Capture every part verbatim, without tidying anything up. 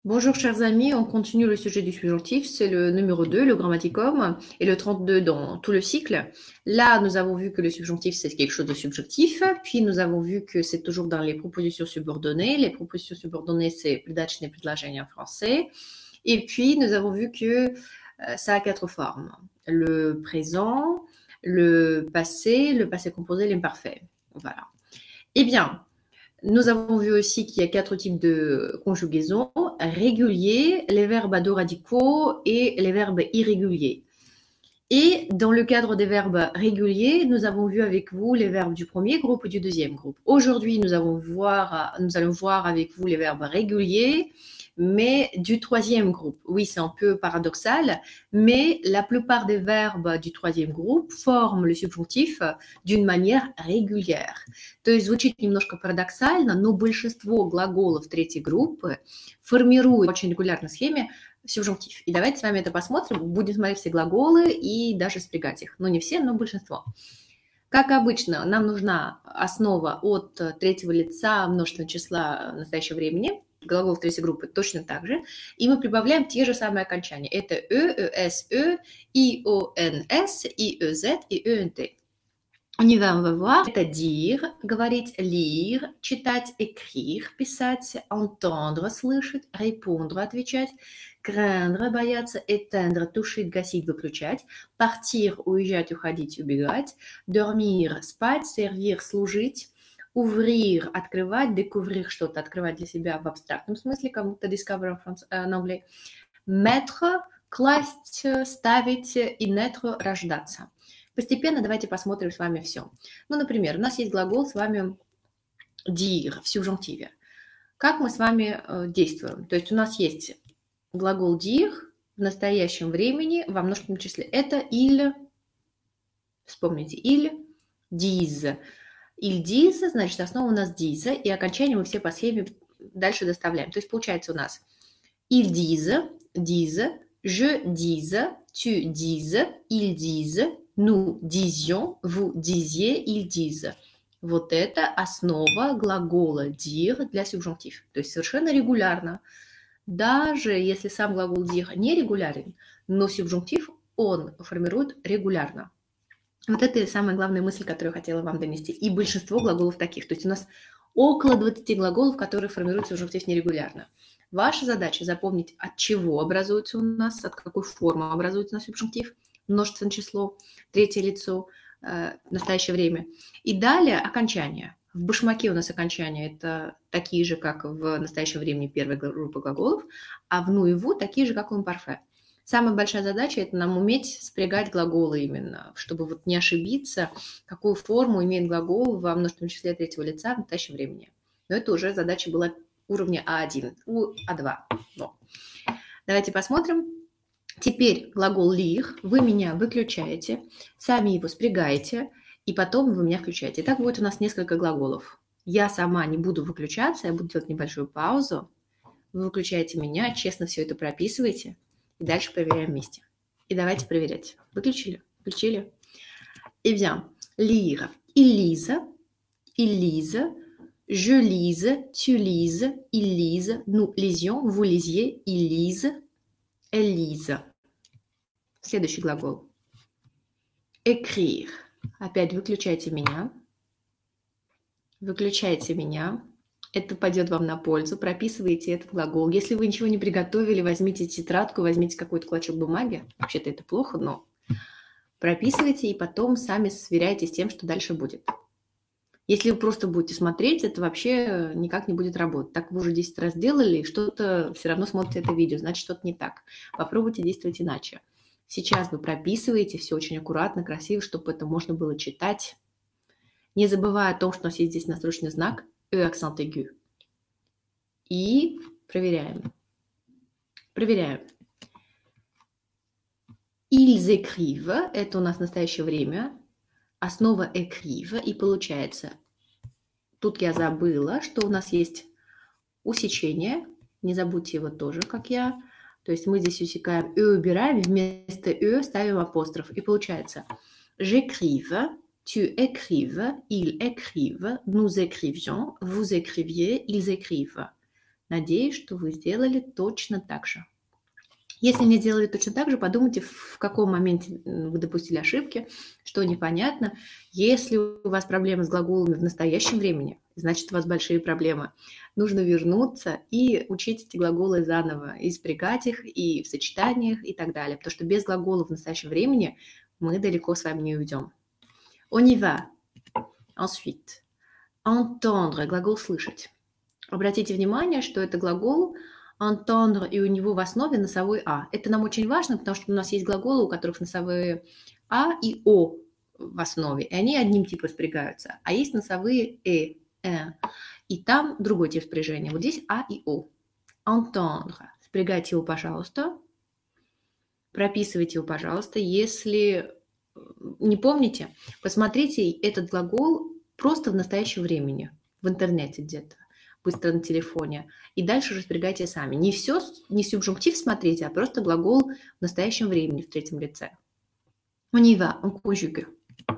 Bonjour chers amis, on continue le sujet du subjonctif, c'est le numéro deux, le grammaticum, et le trente-deux dans tout le cycle. Là, nous avons vu que le subjonctif, c'est quelque chose de subjectif, puis nous avons vu que c'est toujours dans les propositions subordonnées. Les propositions subordonnées, c'est придаточные предложения en français. Et puis, nous avons vu que euh, ça a quatre formes. Le présent, le passé, le passé composé, l'imparfait. Voilà. Eh bien, nous avons vu aussi qu'il y a quatre types de conjugaisons, réguliers, les verbes à deux radicaux et les verbes irréguliers. Et dans le cadre des verbes réguliers, nous avons vu avec vous les verbes du premier groupe et du deuxième groupe. Aujourd'hui, nous, allons voir, nous allons voir avec vous les verbes réguliers, mais du troisième groupe. Oui, c'est un peu paradoxal, mais la plupart des verbes du troisième groupe forment le subjonctif d'une manière régulière. То есть звучит немножко парадоксально, но большинство глаголов третьей группы формируют в очень регулярной схеме subjonctif. И давайте с вами это посмотрим. Будем смотреть все глаголы и даже спрягать их. Ну, не все, но большинство. Как обычно, нам нужна основа от третьего лица множественного числа настоящего времени. Глагол третьей группы точно так же. И мы прибавляем те же самые окончания. Это «ө», «эс», «ө», «и», «о», «н», «с», «и», «ö», «z» и «ö», «н», «t». On y va, on va voir. Это dire, говорить, lire, читать, écrire, писать, entendre, слышать, répondre, отвечать, craindre, бояться, éteindre, тушить, гасить, выключать, partir, уезжать, уходить, убегать, dormir, спать, servir, служить, ouvrir, открывать, découvrir что-то, открывать для себя в абстрактном смысле, как будто discover en anglais, mettre, класть, ставить и naître, рождаться. Постепенно давайте посмотрим с вами все. Ну, например, у нас есть глагол с вами dire в субжунктиве. Как мы с вами э, действуем? То есть у нас есть глагол dire в настоящем времени во множественном числе. Это il, вспомните, il, disent. Il disent, значит, основа у нас disent, и окончание мы все по схеме дальше доставляем. То есть получается у нас ils disent, disent, je dise, tu dises, ils disent, nous disions, vous disiez, ils disent. Вот это основа глагола dire для субжунктив. То есть совершенно регулярно. Даже если сам глагол dire не регулярен, но субжунктив он формирует регулярно. Вот это самая главная мысль, которую я хотела вам донести. И большинство глаголов таких. То есть у нас около двадцати глаголов, которые формируют субжунктив нерегулярно. Ваша задача запомнить, от чего образуется у нас, от какой формы образуется у нас субжунктив, множественное число, третье лицо, э, настоящее время. И далее окончания. В башмаке у нас окончания это такие же, как в настоящем времени первая группа глаголов, а в ну и ву такие же, как в импарфе. Самая большая задача – это нам уметь спрягать глаголы именно, чтобы вот не ошибиться, какую форму имеет глагол во множественном числе третьего лица в настоящем времени. Но это уже задача была уровня а один, у а два. Но. Давайте посмотрим. Теперь глагол lire, вы меня выключаете, сами его спрягаете, и потом вы меня включаете. Итак, будет у нас несколько глаголов. Я сама не буду выключаться, я буду делать небольшую паузу. Вы выключаете меня, честно все это прописываете, и дальше проверяем вместе. И давайте проверять. Выключили? Включили? Eh bien, lire. Il lise, il lise, je lise, tu lises, ils lisent, nous lisions, vous lisiez, ils lisent, elles lisent. Следующий глагол. Écrire. Опять выключайте меня. Выключайте меня. Это пойдет вам на пользу. Прописывайте этот глагол. Если вы ничего не приготовили, возьмите тетрадку, возьмите какой-то клочок бумаги. Вообще-то это плохо, но прописывайте и потом сами сверяйте с тем, что дальше будет. Если вы просто будете смотреть, это вообще никак не будет работать. Так вы уже десять раз делали, и что-то все равно смотрите это видео, значит, что-то не так. Попробуйте действовать иначе. Сейчас вы прописываете все очень аккуратно, красиво, чтобы это можно было читать. Не забывая о том, что у нас есть здесь настрочный знак «e» accent aigu. И проверяем. Проверяем. Ils écrivent. Это у нас настоящее время. Основа écrive. И получается, тут я забыла, что у нас есть усечение. Не забудьте его тоже, как я. То есть мы здесь усекаем «e», убираем, вместо «e» ставим апостроф. И получается «j'écrive», «tu écrives», «ils écrivent», «nous écrivions», «vous écriviez», «ils écrivent». Надеюсь, что вы сделали точно так же. Если не сделали точно так же, подумайте, в каком моменте вы допустили ошибки, что непонятно. Если у вас проблемы с глаголами в настоящем времени, значит, у вас большие проблемы. Нужно вернуться и учить эти глаголы заново, и спрягать их, и в сочетаниях, и так далее. Потому что без глаголов в настоящем времени мы далеко с вами не уйдем. On y va. Ensuite, entendre, глагол «слышать». Обратите внимание, что это глагол entendre, и у него в основе носовой «а». Это нам очень важно, потому что у нас есть глаголы, у которых носовые «а» и «о» в основе, и они одним типом спрягаются. А есть носовые «э», «э», и там другой тип спряжения. Вот здесь «а» и «о». Entendre. Спрягайте его, пожалуйста. Прописывайте его, пожалуйста. Если не помните, посмотрите этот глагол просто в настоящем времени, в интернете где-то, быстро на телефоне, и дальше уже спрягайте сами. Не все, не субжунктив смотрите, а просто глагол в настоящем времени в третьем лице. On y va, on conjugue.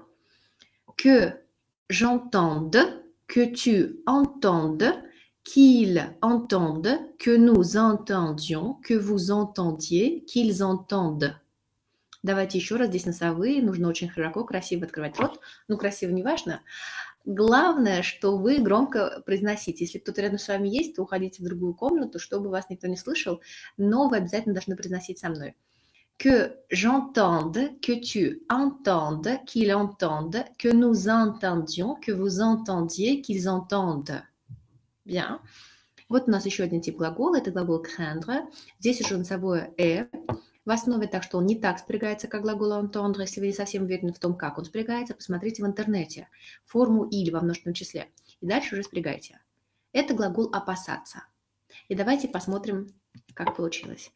Que j'entende, que tu entendes, qu'ils entendent, que nous entendions, que vous entendiez, qu'ils entendent. Давайте еще раз, здесь носовые, нужно очень широко, красиво открывать рот. Ну, красиво не важно. Главное, что вы громко произносите. Если кто-то рядом с вами есть, то уходите в другую комнату, чтобы вас никто не слышал, но вы обязательно должны произносить со мной. Que j'entende, que tu entendes, qu'ils entendent, que nous entendions, que vous entendiez, qu'ils entendent. Bien. Вот у нас еще один тип глагола, это глагол craindre. Здесь уже носовое «э». В основе так, что он не так спрягается, как глагол entendre. Если вы не совсем уверены в том, как он спрягается, посмотрите в интернете форму «или» во множественном числе. И дальше уже спрягайте. Это глагол «опасаться». И давайте посмотрим, как получилось.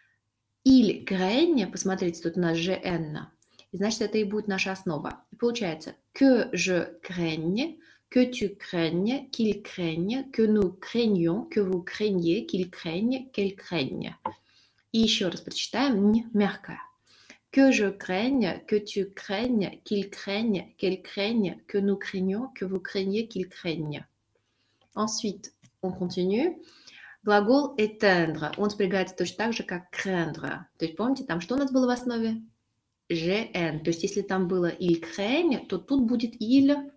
«Il craigne», посмотрите, тут у нас «gn». И значит, это и будет наша основа. И получается «que je craigne», «que tu craignes», «qu'il craigne», «que nous craignions», «que vous craigniez», «qu'il craigne», «qu'elle craigne». И еще раз прочитаем «н» мягко. Que je craigne, que tu craignes, qu'il craigne, qu'elle craigne, que nous craignons, que vous craignez, qu'il craigne. Ensuite, on continue. Глагол éteindre. Он спрягается точно так же, как craindre. То есть, помните, там что у нас было в основе? «gn». То есть, если там было «il craigne», то тут будет «il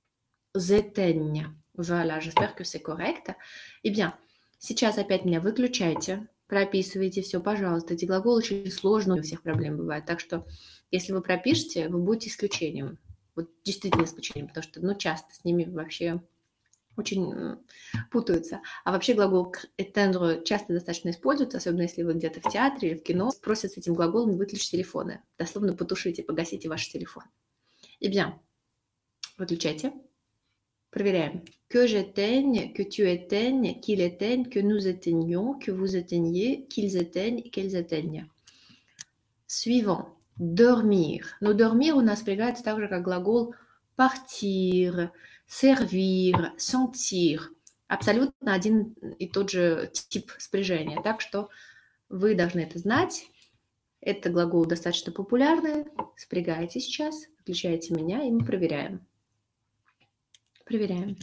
éteigne». Voilà, j'espère que c'est correct. Eh bien, сейчас опять меня выключайте. Прописывайте все, пожалуйста. Эти глаголы очень сложные, у всех проблем бывает. Так что, если вы пропишете, вы будете исключением. Вот действительно исключением, потому что, ну, часто с ними вообще очень путаются. А вообще глагол éteindre часто достаточно используется, особенно если вы где-то в театре или в кино. Просят с этим глаголом выключить телефоны. Дословно потушите, погасите ваш телефон. Eh bien, выключайте. Проверяем. Que j'éteigne, que tu éteignes, qu'il éteigne, que nous éteignions, que vous éteigniez, qu'ils éteignent, qu'elles éteignent. Suivant. Dormir. Но dormir у нас спрягается так же, как глагол partir, servir, sentir. Абсолютно один и тот же тип спряжения. Так что вы должны это знать. Это глагол достаточно популярный. Спрягайте сейчас, включайте меня, и мы проверяем. Проверяем.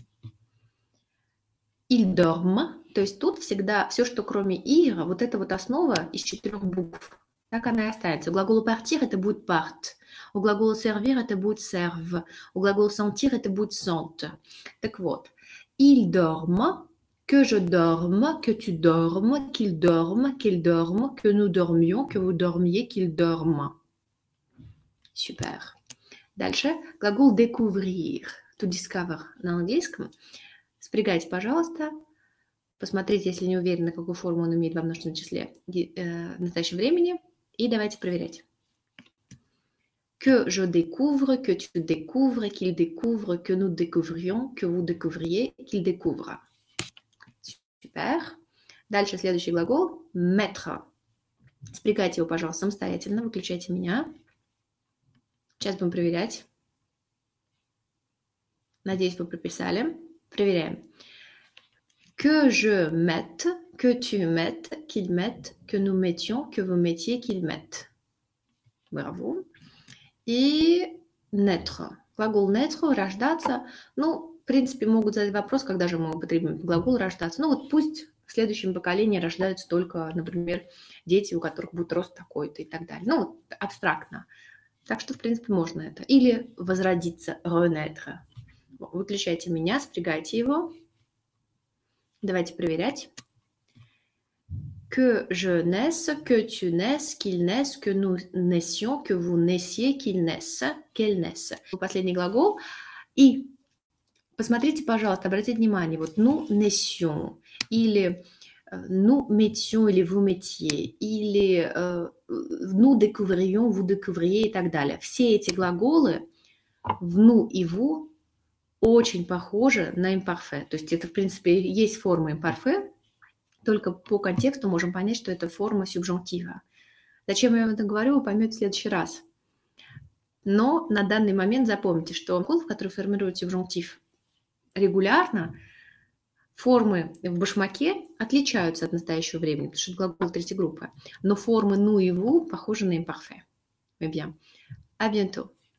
Il dorme, то есть тут всегда все, что кроме ir, вот это вот основа из четырех букв. Так она и останется. У глагола partir это будет part. У глагола servir это будет serve. У глагола sentir это будет sent. Так вот. Il dorme, que je dorme, que tu dormes, qu'il dorme, qu'elle dorme, que nous dormions, que vous dormiez, qu'il dorme. Супер. Дальше глагол découvrir. To discover на английском. Спрягайте, пожалуйста. Посмотрите, если не уверены, какую форму он имеет во множественном числе э, в настоящем времени. И давайте проверять. Que je découvre, que tu découvres, qu'il découvre, que nous découvrions, que vous découvriez, qu'il découvre. Супер. Дальше следующий глагол. Mettre. Спрягайте его, пожалуйста, самостоятельно. Выключайте меня. Сейчас будем проверять. Надеюсь, вы прописали. Проверяем. Que je mette, que tu mettes, qu'il mette, que nous mettions, que vous mettiez, qu'il mette. Браво. И naître. Глагол naître, рождаться. Ну, в принципе, могут задать вопрос, когда же мы употребим глагол рождаться. Ну, вот пусть в следующем поколении рождаются только, например, дети, у которых будет рост такой-то и так далее. Ну, абстрактно. Так что, в принципе, можно это. Или возродиться, renaître. Выключайте меня, спрягайте его. Давайте проверять. Que je naisse, que tu naisses, qu'il naisse, que nous naissions, que vous naissiez, qu'il naisse, qu'elle naisse. Последний глагол. И посмотрите, пожалуйста, обратите внимание, вот nous naissions, или nous mettions, или vous mettiez, или euh, nous découvrions, vous découvriez и так далее. Все эти глаголы в nous и vous очень похожи на импарфе. То есть это, в принципе, есть форма импарфе, только по контексту можем понять, что это форма субжунктива. Зачем я вам это говорю, вы поймете в следующий раз. Но на данный момент запомните, что глагол, который формирует субжунктив регулярно, формы в башмаке отличаются от настоящего времени, потому что это глагол третьей группы. Но формы «ну» и «vous» похожи на импарфе. Eh bien, à bientôt.